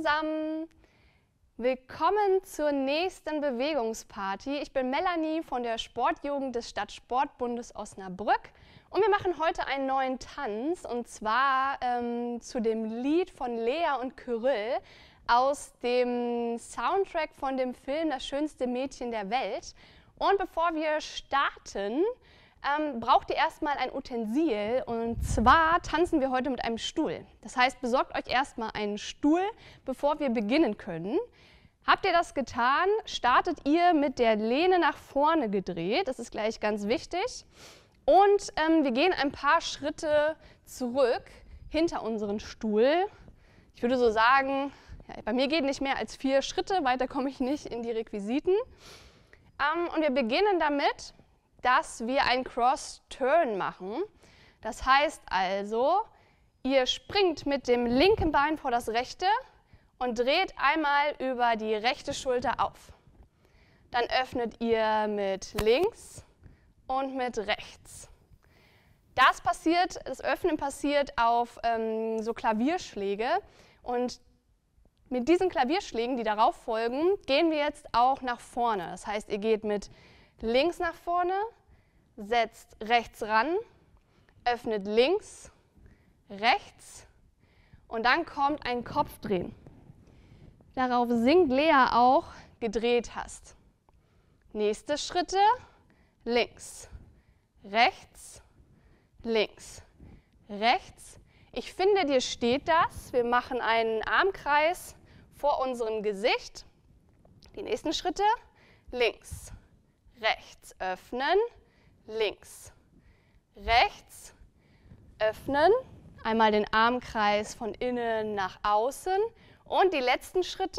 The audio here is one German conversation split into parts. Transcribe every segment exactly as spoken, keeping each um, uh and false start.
zusammen, willkommen zur nächsten Bewegungsparty. Ich bin Melanie von der Sportjugend des Stadtsportbundes Osnabrück und wir machen heute einen neuen Tanz und zwar ähm, zu dem Lied von Lea und Kyrill aus dem Soundtrack von dem Film Das schönste Mädchen der Welt. Und bevor wir starten, Ähm, braucht ihr erstmal ein Utensil und zwar tanzen wir heute mit einem Stuhl. Das heißt, besorgt euch erstmal einen Stuhl, bevor wir beginnen können. Habt ihr das getan, startet ihr mit der Lehne nach vorne gedreht, das ist gleich ganz wichtig. Und ähm, wir gehen ein paar Schritte zurück hinter unseren Stuhl. Ich würde so sagen, ja, bei mir geht nicht mehr als vier Schritte, weiter komme ich nicht in die Requisiten. Ähm, und wir beginnen damit, dass wir einen Cross-Turn machen. Das heißt also, ihr springt mit dem linken Bein vor das rechte und dreht einmal über die rechte Schulter auf. Dann öffnet ihr mit links und mit rechts. Das passiert, das Öffnen passiert auf ähm, so Klavierschläge und mit diesen Klavierschlägen, die darauf folgen, gehen wir jetzt auch nach vorne. Das heißt, ihr geht mit links nach vorne, setzt rechts ran, öffnet links, rechts und dann kommt ein Kopfdrehen. Darauf singt Lea auch, gedreht hast. Nächste Schritte, links, rechts, links, rechts. Ich finde, dir steht das. Wir machen einen Armkreis vor unserem Gesicht. Die nächsten Schritte, links, rechts öffnen, links, rechts öffnen, einmal den Armkreis von innen nach außen und die letzten Schritte,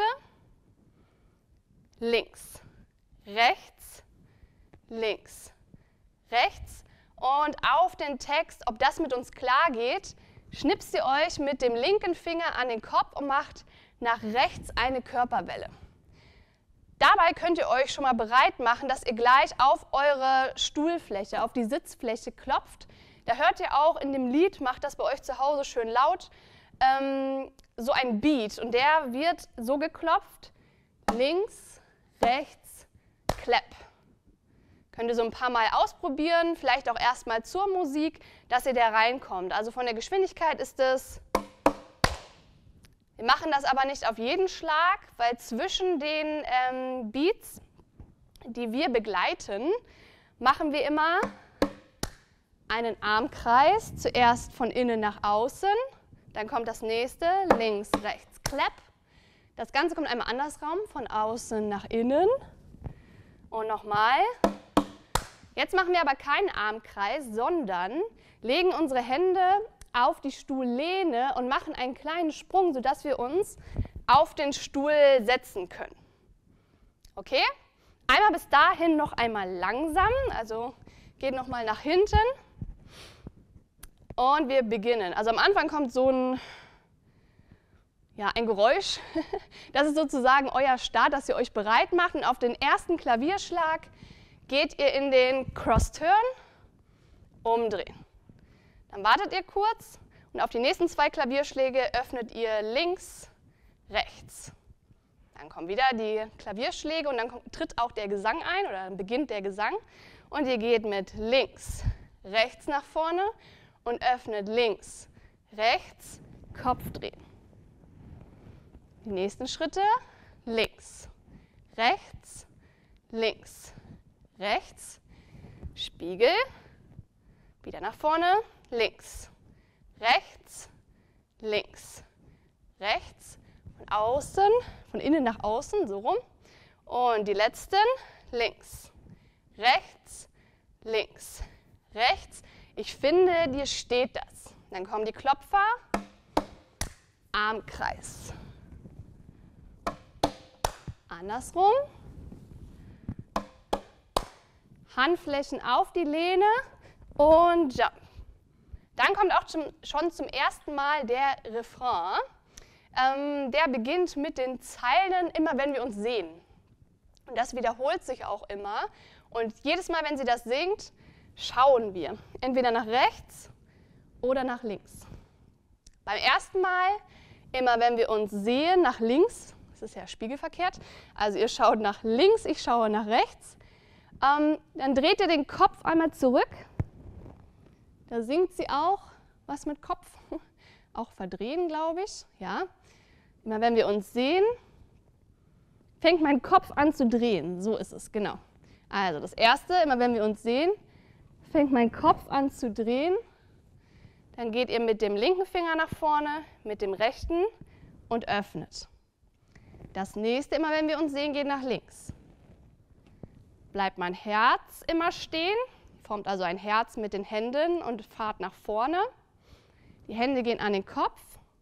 links, rechts, links, rechts und auf den Text, ob das mit uns klar geht, schnipst ihr euch mit dem linken Finger an den Kopf und macht nach rechts eine Körperwelle. Dabei könnt ihr euch schon mal bereit machen, dass ihr gleich auf eure Stuhlfläche, auf die Sitzfläche klopft. Da hört ihr auch in dem Lied, macht das bei euch zu Hause schön laut, ähm, so ein Beat. Und der wird so geklopft, links, rechts, Clap. Könnt ihr so ein paar Mal ausprobieren, vielleicht auch erstmal zur Musik, dass ihr da reinkommt. Also von der Geschwindigkeit ist es... Wir machen das aber nicht auf jeden Schlag, weil zwischen den ähm, Beats, die wir begleiten, machen wir immer einen Armkreis, zuerst von innen nach außen, dann kommt das nächste, links, rechts, Clap. Das Ganze kommt einmal andersrum, von außen nach innen und nochmal. Jetzt machen wir aber keinen Armkreis, sondern legen unsere Hände auf die Stuhllehne und machen einen kleinen Sprung, sodass wir uns auf den Stuhl setzen können. Okay? Einmal bis dahin noch einmal langsam, also geht nochmal nach hinten und wir beginnen. Also am Anfang kommt so ein, ja, ein Geräusch. Das ist sozusagen euer Start, dass ihr euch bereit macht und auf den ersten Klavierschlag geht ihr in den Cross-Turn, umdrehen. Dann wartet ihr kurz und auf die nächsten zwei Klavierschläge öffnet ihr links, rechts. Dann kommen wieder die Klavierschläge und dann kommt, tritt auch der Gesang ein oder dann beginnt der Gesang. Und ihr geht mit links, rechts nach vorne und öffnet links, rechts, Kopf drehen. Die nächsten Schritte, links, rechts, links, rechts, Spiegel, wieder nach vorne, links, rechts, links, rechts, von außen, von innen nach außen, so rum. Und die letzten, links, rechts, links, rechts. Ich finde, dir steht das. Dann kommen die Klopfer, Armkreis. Andersrum. Handflächen auf die Lehne und Jump. Dann kommt auch zum, schon zum ersten Mal der Refrain. Ähm, der beginnt mit den Zeilen, immer wenn wir uns sehen. Und das wiederholt sich auch immer. Und jedes Mal, wenn sie das singt, schauen wir entweder nach rechts oder nach links. Beim ersten Mal Immer wenn wir uns sehen, nach links, das ist ja spiegelverkehrt, also ihr schaut nach links, ich schaue nach rechts, ähm, dann dreht ihr den Kopf einmal zurück, da singt sie auch was mit Kopf, auch verdrehen, glaube ich, ja. Immer wenn wir uns sehen, fängt mein Kopf an zu drehen, so ist es, genau. Also das erste, immer wenn wir uns sehen, fängt mein Kopf an zu drehen. Dann geht ihr mit dem linken Finger nach vorne, mit dem rechten und öffnet. Das nächste, immer wenn wir uns sehen, geht nach links. Bleibt mein Herz immer stehen, formt also ein Herz mit den Händen und fahrt nach vorne. Die Hände gehen an den Kopf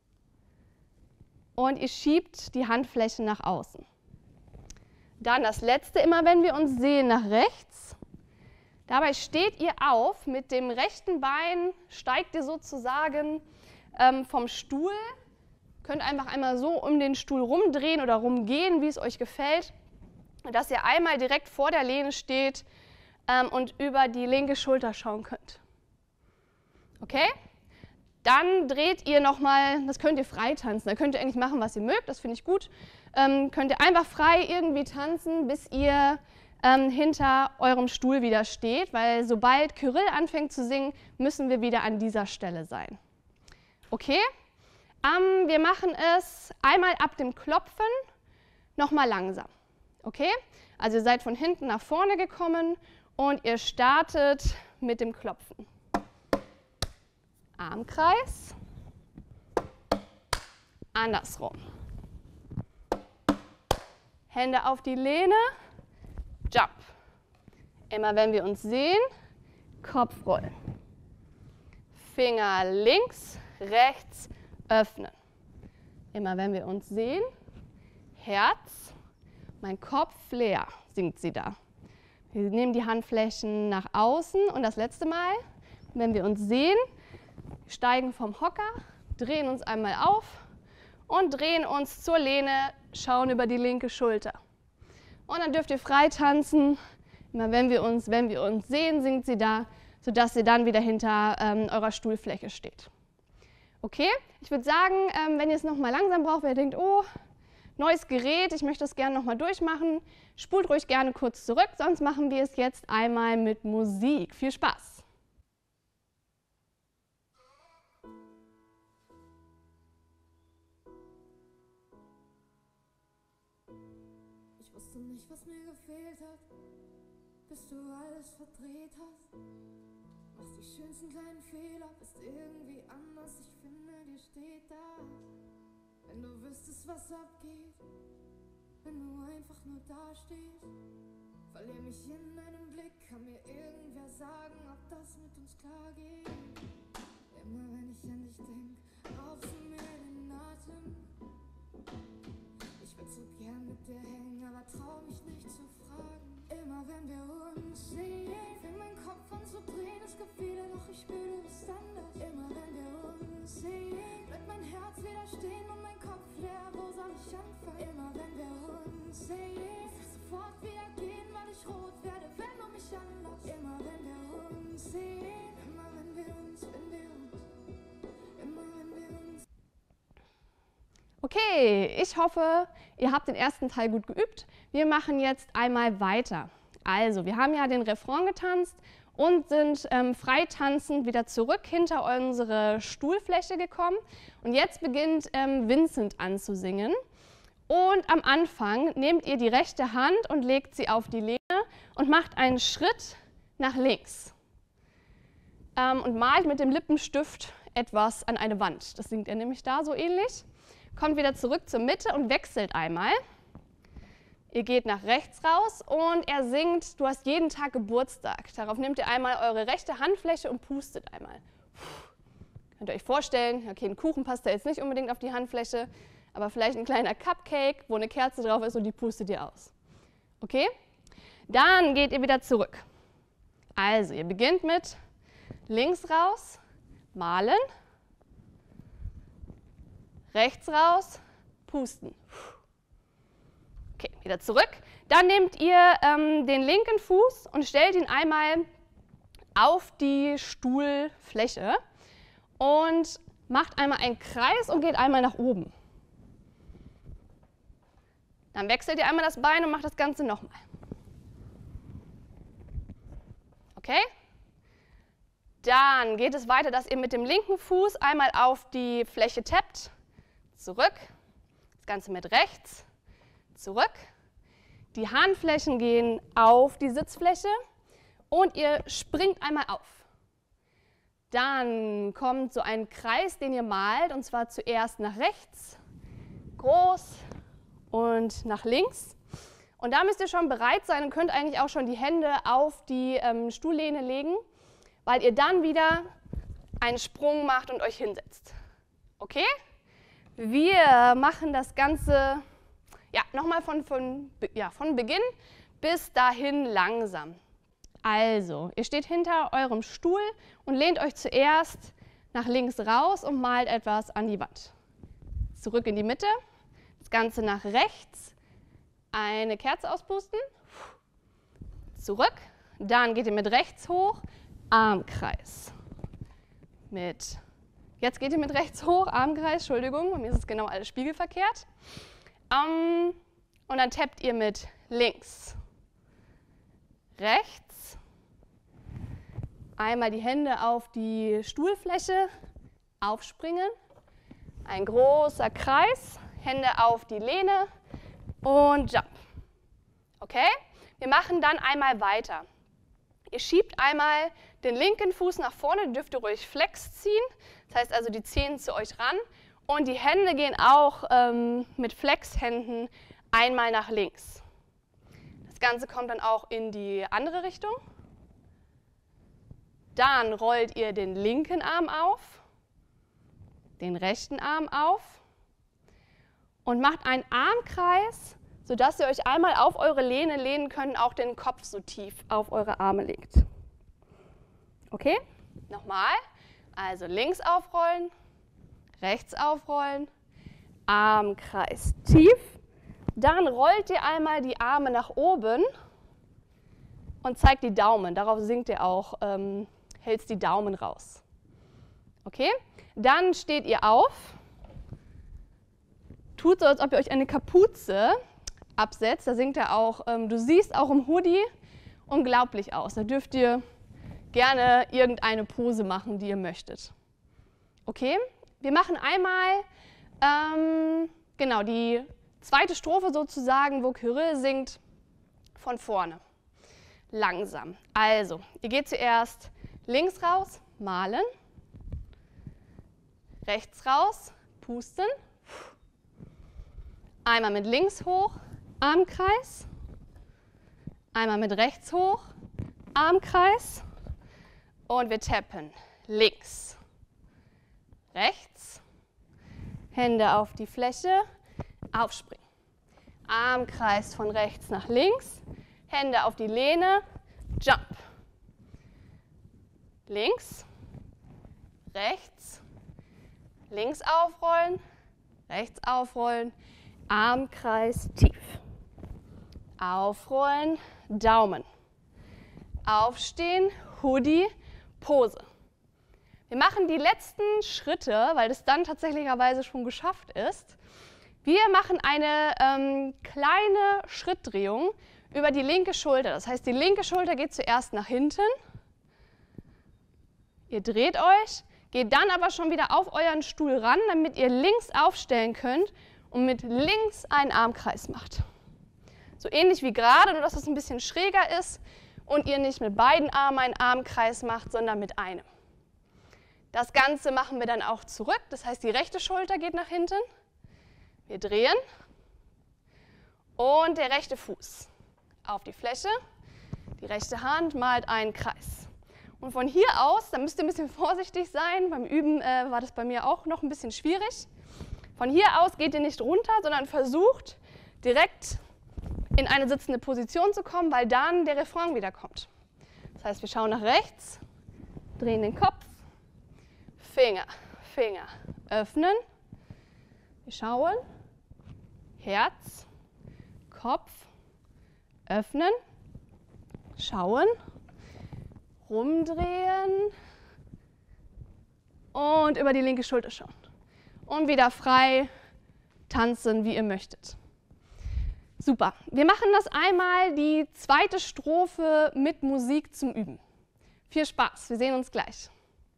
und ihr schiebt die Handfläche nach außen. Dann das letzte, immer wenn wir uns sehen, nach rechts. Dabei steht ihr auf, mit dem rechten Bein steigt ihr sozusagen ähm, vom Stuhl. Könnt einfach einmal so um den Stuhl rumdrehen oder rumgehen, wie es euch gefällt, dass ihr einmal direkt vor der Lehne steht ähm, und über die linke Schulter schauen könnt. Okay? Dann dreht ihr nochmal, das könnt ihr frei tanzen, da könnt ihr eigentlich machen, was ihr mögt, das finde ich gut. Ähm, könnt ihr einfach frei irgendwie tanzen, bis ihr ähm, hinter eurem Stuhl wieder steht, weil sobald Kyrill anfängt zu singen, müssen wir wieder an dieser Stelle sein. Okay? Ähm, wir machen es einmal ab dem Klopfen, nochmal langsam. Okay? Also ihr seid von hinten nach vorne gekommen und ihr startet mit dem Klopfen. Armkreis, andersrum. Hände auf die Lehne, Jump. Immer wenn wir uns sehen, Kopf rollen. Finger links, rechts, öffnen. Immer wenn wir uns sehen, Herz, mein Kopf leer, singt sie da. Wir nehmen die Handflächen nach außen und das letzte Mal, wenn wir uns sehen, steigen vom Hocker, drehen uns einmal auf und drehen uns zur Lehne, schauen über die linke Schulter. Und dann dürft ihr frei tanzen. Immer wenn wir uns, wenn wir uns sehen, singt sie da, sodass ihr dann wieder hinter ähm, eurer Stuhlfläche steht. Okay? Ich würde sagen, ähm, wenn ihr es nochmal langsam braucht, wenn ihr denkt, oh, neues Gerät, ich möchte das gerne nochmal durchmachen, spult ruhig gerne kurz zurück, sonst machen wir es jetzt einmal mit Musik. Viel Spaß! Ich wusste nicht, was mir gefehlt hat, bis du alles verdreht hast. Machst die schönsten kleinen Fehler, bist irgendwie anders, ich finde, dir steht das. Wenn du wüsstest, was abgeht, wenn du einfach nur dastehst. Verlier mich in deinem Blick, kann mir irgendwer sagen, ob das mit uns klar geht. Immer wenn ich an dich denk, raubst du mir den Atem. Ich würd so gern mit dir hängen, aber trau mich nicht zu fragen. Immer wenn wir uns sehen, fängt mein Kopf an zu drehen. Es gibt viele, doch ich spür, du bist anders. Immer wenn wir uns sehen, bleibt mein Herz wieder stehen und mein Kopf leer. Wo soll ich anfangen? Immer wenn wir uns sehen, ich will sofort wieder gehen, weil ich rot werde, wenn du mich anlässt. Immer wenn wir uns sehen, immer wenn wir uns, wenn wir uns, immer wenn wir uns. Okay, ich hoffe, ihr habt den ersten Teil gut geübt. Wir machen jetzt einmal weiter. Also, wir haben ja den Refrain getanzt und sind ähm, frei tanzend wieder zurück hinter unsere Stuhlfläche gekommen. Und jetzt beginnt ähm, Vincent anzusingen. Und am Anfang nehmt ihr die rechte Hand und legt sie auf die Lehne und macht einen Schritt nach links. Ähm, und malt mit dem Lippenstift etwas an eine Wand. Das singt er nämlich da so ähnlich. Kommt wieder zurück zur Mitte und wechselt einmal. Ihr geht nach rechts raus und er singt, du hast jeden Tag Geburtstag. Darauf nehmt ihr einmal eure rechte Handfläche und pustet einmal. Puh. Könnt ihr euch vorstellen, okay, ein Kuchen passt da jetzt nicht unbedingt auf die Handfläche, aber vielleicht ein kleiner Cupcake, wo eine Kerze drauf ist und die pustet ihr aus. Okay? Dann geht ihr wieder zurück. Also, ihr beginnt mit links raus, malen. Rechts raus, pusten. Okay, wieder zurück. Dann nehmt ihr ähm, den linken Fuß und stellt ihn einmal auf die Stuhlfläche und macht einmal einen Kreis und geht einmal nach oben. Dann wechselt ihr einmal das Bein und macht das Ganze nochmal. Okay? Dann geht es weiter, dass ihr mit dem linken Fuß einmal auf die Fläche tappt. Zurück. Das Ganze mit rechts. Zurück. Die Handflächen gehen auf die Sitzfläche und ihr springt einmal auf. Dann kommt so ein Kreis, den ihr malt, und zwar zuerst nach rechts, groß und nach links. Und da müsst ihr schon bereit sein und könnt eigentlich auch schon die Hände auf die ähm, Stuhllehne legen, weil ihr dann wieder einen Sprung macht und euch hinsetzt. Okay? Wir machen das Ganze ja, nochmal von, von, ja, von Beginn bis dahin langsam. Also, ihr steht hinter eurem Stuhl und lehnt euch zuerst nach links raus und malt etwas an die Wand. Zurück in die Mitte, das Ganze nach rechts, eine Kerze auspusten, zurück, dann geht ihr mit rechts hoch, Armkreis. Mit, jetzt geht ihr mit rechts hoch, Armkreis, Entschuldigung, bei mir ist es genau alles spiegelverkehrt. Um, und dann tappt ihr mit links, rechts, einmal die Hände auf die Stuhlfläche, aufspringen, ein großer Kreis, Hände auf die Lehne und Jump. Okay? Wir machen dann einmal weiter. Ihr schiebt einmal den linken Fuß nach vorne, dürft ihr ruhig Flex ziehen, das heißt also die Zehen zu euch ran. Und die Hände gehen auch ähm, mit Flexhänden einmal nach links. Das Ganze kommt dann auch in die andere Richtung. Dann rollt ihr den linken Arm auf, den rechten Arm auf und macht einen Armkreis, sodass ihr euch einmal auf eure Lehne lehnen könnt, auch den Kopf so tief auf eure Arme legt. Okay? Nochmal. Also links aufrollen. Rechts aufrollen, Armkreis tief, dann rollt ihr einmal die Arme nach oben und zeigt die Daumen, darauf sinkt ihr auch, ähm, hältst die Daumen raus. Okay? Dann steht ihr auf, tut so, als ob ihr euch eine Kapuze absetzt, da singt ihr auch, ähm, du siehst auch im Hoodie unglaublich aus, da dürft ihr gerne irgendeine Pose machen, die ihr möchtet. Okay? Wir machen einmal ähm, genau die zweite Strophe sozusagen, wo Kyrill singt, von vorne. Langsam. Also, ihr geht zuerst links raus, malen, rechts raus, pusten, einmal mit links hoch, Armkreis, einmal mit rechts hoch, Armkreis und wir tappen links. Rechts, Hände auf die Fläche, aufspringen. Armkreis von rechts nach links, Hände auf die Lehne, Jump. Links, rechts, links aufrollen, rechts aufrollen, Armkreis tief. Aufrollen, Daumen. Aufstehen, Hoodie, Pose. Wir machen die letzten Schritte, weil das dann tatsächlicherweise schon geschafft ist. Wir machen eine ähm, kleine Schrittdrehung über die linke Schulter. Das heißt, die linke Schulter geht zuerst nach hinten. Ihr dreht euch, geht dann aber schon wieder auf euren Stuhl ran, damit ihr links aufstellen könnt und mit links einen Armkreis macht. So ähnlich wie gerade, nur dass es ein bisschen schräger ist und ihr nicht mit beiden Armen einen Armkreis macht, sondern mit einem. Das Ganze machen wir dann auch zurück, das heißt, die rechte Schulter geht nach hinten. Wir drehen und der rechte Fuß auf die Fläche, die rechte Hand malt einen Kreis. Und von hier aus, da müsst ihr ein bisschen vorsichtig sein, beim Üben äh, war das bei mir auch noch ein bisschen schwierig. Von hier aus geht ihr nicht runter, sondern versucht direkt in eine sitzende Position zu kommen, weil dann der Refrain wieder kommt. Das heißt, wir schauen nach rechts, drehen den Kopf, Finger, Finger, öffnen, wir schauen, Herz, Kopf, öffnen, schauen, rumdrehen und über die linke Schulter schauen. Und wieder frei tanzen, wie ihr möchtet. Super. Wir machen das einmal die zweite Strophe mit Musik zum Üben. Viel Spaß, wir sehen uns gleich.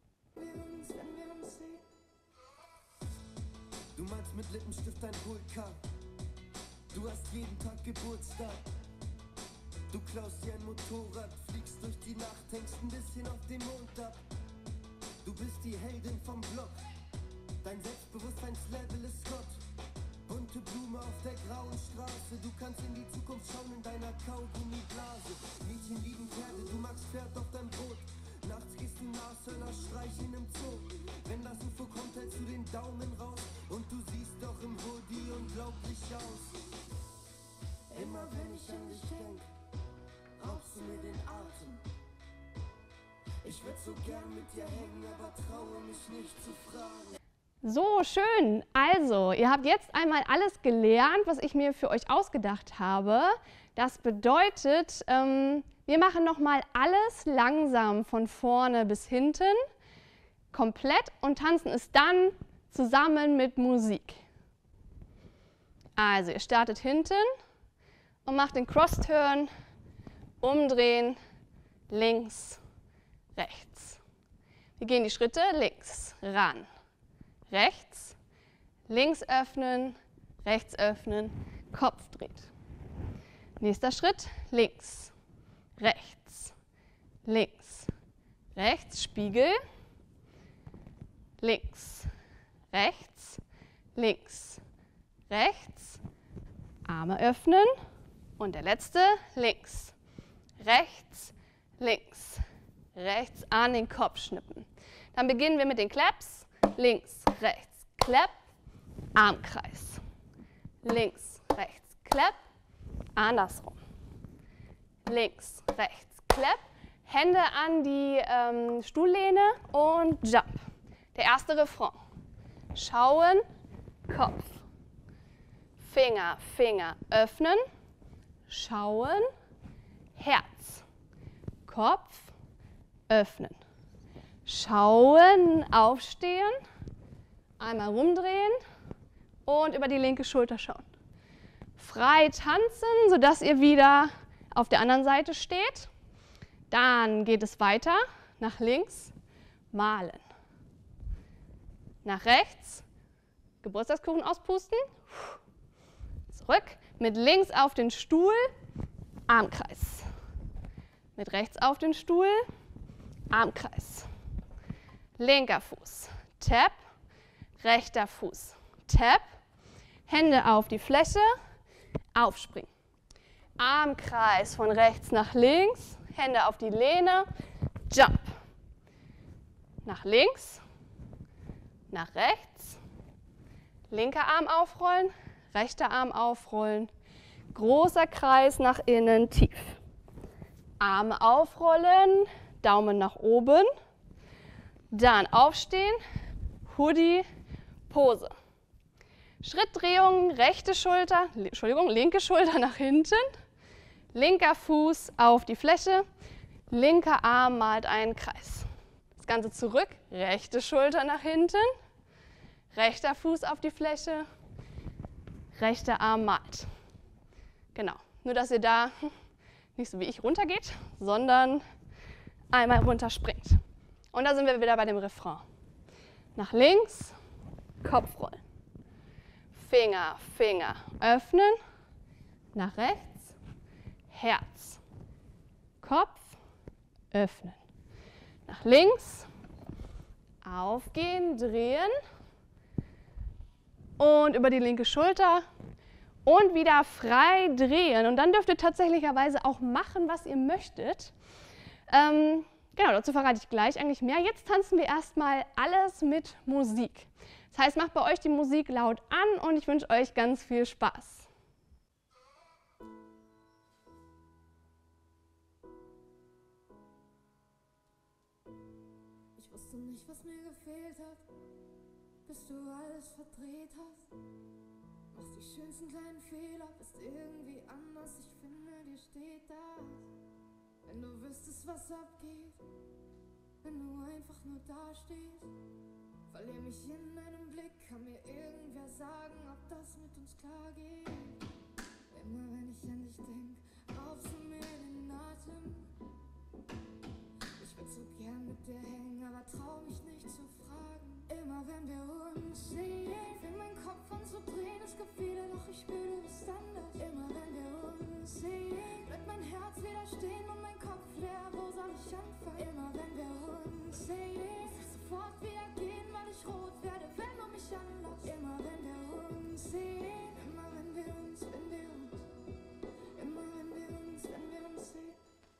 Du malst mit Lippenstift ein Vulkan. Du hast jeden Tag Geburtstag. Du klaust dir ein Motorrad, fliegst durch die Nacht, hängst ein bisschen auf dem Mond ab. Du bist die Heldin vom Block. Dein Selbstbewusstseinslevel ist Gott. Bunte Blume auf der grauen Straße. Du kannst in die Zukunft schauen in deiner Kaugummiblase. Mädchen lieben Pferde, du magst Pferd auf deinem Boot. Nachts gehst du Nashörner streichen im Zoo. Wenn das U F O kommt, hältst du den Daumen raus. Und du siehst doch im Hoodie unglaublich aus. Immer wenn ich an dich denk, raubst du mir den Atem. Ich würd so gern mit dir hängen, aber traue mich nicht zu fragen. So, schön. Also, ihr habt jetzt einmal alles gelernt, was ich mir für euch ausgedacht habe. Das bedeutet, ähm, wir machen nochmal alles langsam von vorne bis hinten, komplett, und tanzen es dann zusammen mit Musik. Also, ihr startet hinten und macht den Cross-Turn, umdrehen, links, rechts. Wir gehen die Schritte links, ran, rechts, links öffnen, rechts öffnen, Kopf dreht. Nächster Schritt, links, rechts, links, rechts, Spiegel, links, rechts, links, rechts, Arme öffnen und der letzte, links, rechts, links, rechts, an den Kopf schnippen. Dann beginnen wir mit den Claps. Links, rechts, Clap, Armkreis. Links, rechts, Clap, andersrum. Links, rechts, Clap, Hände an die ähm, Stuhllehne und Jump. Der erste Refrain. Schauen, Kopf. Finger, Finger öffnen, schauen, Herz. Kopf, öffnen. Schauen, aufstehen, einmal rumdrehen und über die linke Schulter schauen. Frei tanzen, sodass ihr wieder auf der anderen Seite steht. Dann geht es weiter, nach links, malen. Nach rechts, Geburtstagskuchen auspusten. Zurück, mit links auf den Stuhl, Armkreis. Mit rechts auf den Stuhl, Armkreis. Linker Fuß, Tap, rechter Fuß, Tap, Hände auf die Fläche, aufspringen. Armkreis von rechts nach links, Hände auf die Lehne, Jump. Nach links, nach rechts, linker Arm aufrollen, rechter Arm aufrollen, großer Kreis nach innen, tief. Arme aufrollen, Daumen nach oben. Dann aufstehen, Hoodie, Pose. Schrittdrehung, rechte Schulter, Entschuldigung, linke Schulter nach hinten, linker Fuß auf die Fläche, linker Arm malt einen Kreis. Das Ganze zurück, rechte Schulter nach hinten, rechter Fuß auf die Fläche, rechter Arm malt. Genau, nur dass ihr da nicht so wie ich runtergeht, sondern einmal runterspringt. Und da sind wir wieder bei dem Refrain. Nach links, Kopf rollen. Finger, Finger öffnen. Nach rechts, Herz. Kopf öffnen. Nach links, aufgehen, drehen. Und über die linke Schulter. Und wieder frei drehen. Und dann dürft ihr tatsächlicherweise auch machen, was ihr möchtet. Ähm, Genau, dazu verrate ich gleich eigentlich mehr. Jetzt tanzen wir erstmal alles mit Musik. Das heißt, macht bei euch die Musik laut an und ich wünsche euch ganz viel Spaß. Ich wusste nicht, was mir gefehlt hat, bis du alles verdreht hast. Machst die schönsten kleinen Fehler, bist irgendwie anders. Ich finde, dir steht das. Wenn du wüsstest, was abgeht, wenn du einfach nur dastehst. Verlier mich in deinem Blick, kann mir irgendwer sagen, ob das mit uns klar geht. Immer wenn soll ich anfangen? Immer wenn wir uns sehen, muss ich sofort wieder gehen, weil ich rot werde, wenn du mich anlachst. Immer wenn wir uns sehen, immer wenn wir uns, wenn wir uns, immer wenn wir uns, wenn wir uns sehen.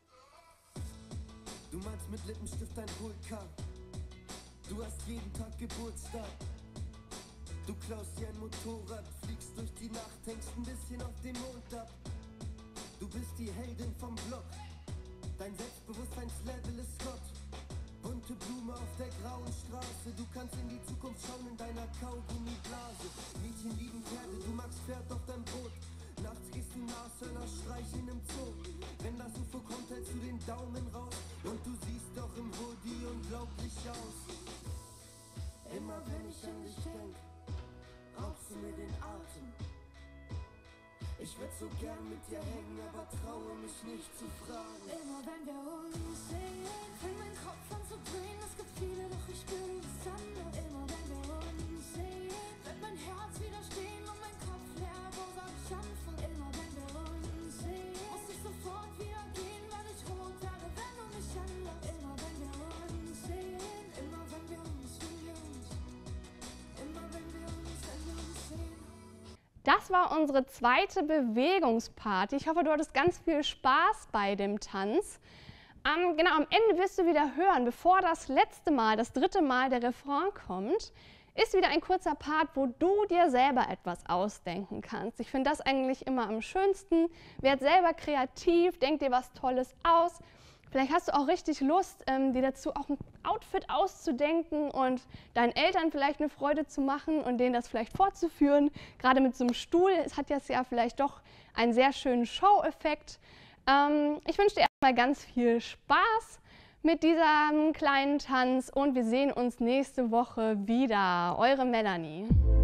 Du malst mit Lippenstift ein Vulkan. Du hast jeden Tag Geburtstag. Du klaust dir ein Motorrad, fliegst durch die Nacht, hängst ein bisschen auf dem Mond ab. Du bist die Heldin vom Block. Dein Selbstbewusstseinslevel ist Gott. Bunte Blume auf der grauen Straße. Du kannst in die Zukunft schauen in deiner Kaugummiblase. Mädchen lieben Pferde, du magst Pferd auf dein Brot. Nachts gehst du Nashörner streicheln im Zoo. Wenn das U F O kommt, hältst du den Daumen raus. Und du siehst doch im Hoodie unglaublich aus. Immer wenn ich an dich denk, raubst du mir den Atem. Ich würd so gern mit dir hängen, aber traue mich nicht zu fragen. Immer wenn wir uns sehen, fängt mein Kopf an zu drehen. Es gibt viele, doch ich bin das andere. Immer wenn wir uns sehen, wird mein Herz wieder stehen und mein Kopf leer. Wo soll ich anfangen? Immer wenn wir uns sehen, muss ich sofort wieder gehen, weil ich rot werde, wenn du mich anlachst. Immer wenn wir uns sehen, immer wenn wir uns, wenn wir uns, immer wenn wir uns, wenn wir uns sehen. Das war unsere zweite Bewegungsparty. Ich hoffe, du hattest ganz viel Spaß bei dem Tanz. Ähm, genau, am Ende wirst du wieder hören, bevor das letzte Mal, das dritte Mal der Refrain kommt, ist wieder ein kurzer Part, wo du dir selber etwas ausdenken kannst. Ich finde das eigentlich immer am schönsten. Werd selber kreativ, denk dir was Tolles aus. Vielleicht hast du auch richtig Lust, ähm, dir dazu auch ein Outfit auszudenken und deinen Eltern vielleicht eine Freude zu machen und denen das vielleicht vorzuführen. Gerade mit so einem Stuhl, es hat jetzt ja vielleicht doch einen sehr schönen Show-Effekt. Ähm, ich wünsche dir erstmal ganz viel Spaß mit diesem kleinen Tanz und wir sehen uns nächste Woche wieder. Eure Melanie.